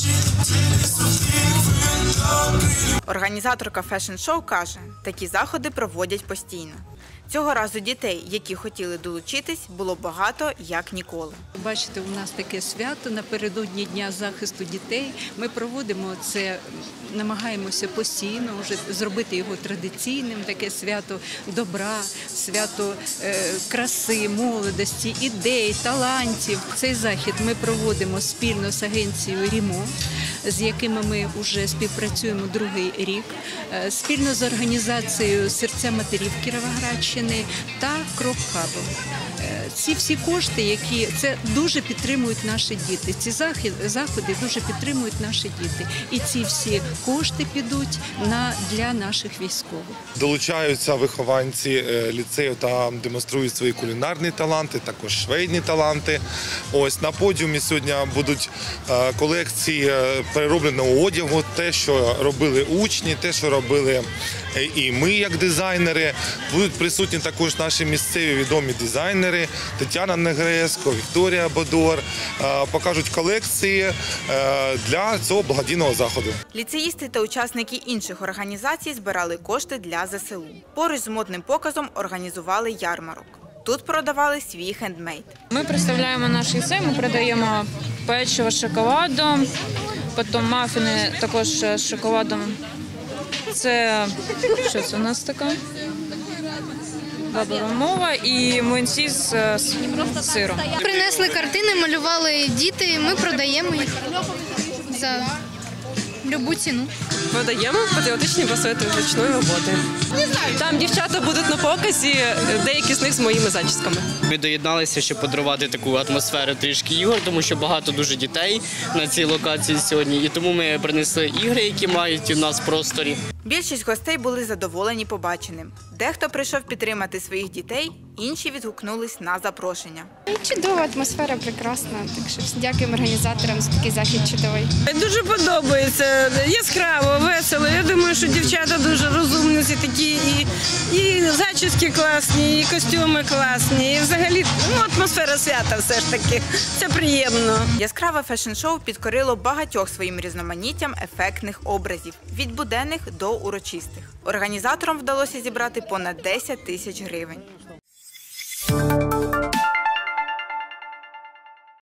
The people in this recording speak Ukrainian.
Організаторка фешн-шоу каже, такі заходи проводять постійно. Цього разу дітей, які хотіли долучитись, було багато, як ніколи. Бачите, у нас таке свято напередодні Дня захисту дітей. Ми проводимо це, намагаємося постійно вже зробити його традиційним, таке свято добра, свято краси, молодості, ідей, талантів. Цей захід ми проводимо спільно з агенцією «Рімо», з якими ми вже співпрацюємо другий рік, спільно з організацією «Серця матерів Кіровоградщини» та «Крок-хабом». Ці всі кошти, які це дуже підтримують наші діти, ці заходи дуже підтримують наші діти. І ці всі кошти підуть для наших військових. Долучаються вихованці ліцею та демонструють свої кулінарні таланти, також швейні таланти. Ось на подіумі сьогодні будуть колекції переробленого одягу, те, що робили учні, те, що робили і ми, як дизайнери. Будуть присутні також наші місцеві відомі дизайнери Тетяна Негреско, Вікторія Бодор. Покажуть колекції для цього благодійного заходу. Ліцеїсти та учасники інших організацій збирали кошти для ЗСУ. Поруч з модним показом організували ярмарок. Тут продавали свій хендмейд. Ми представляємо наш ліцей, ми продаємо печиво з шоколадом, потім мафіни також з шоколадом. Це, що це у нас таке? Баба мова і млинці з сиром. Принесли картини, малювали діти, ми продаємо їх за любу ціну. Продаємо патріотичні браслети ручної роботи. Там дівчата будуть на показі, деякі з них з моїми зачісками. Ми доєдналися, щоб подарувати таку атмосферу трішки ігор, тому що багато дуже дітей на цій локації сьогодні. І тому ми принесли ігри, які мають у нас в просторі. Більшість гостей були задоволені побаченим. Дехто прийшов підтримати своїх дітей, інші відгукнулись на запрошення. Чудова атмосфера, прекрасна. Так що дякуємо організаторам за такий захід чудовий. Дуже подобається, яскраво, весело. Я думаю, що дівчата дуже розумні такі, і зачіски класні, і костюми класні, і взагалі атмосфера свята все ж таки. Це приємно. Яскраве фешн-шоу підкорило багатьох своїм різноманіттям ефектних образів – від буденних до урочистих. Організаторам вдалося зібрати понад 10 тисяч гривень.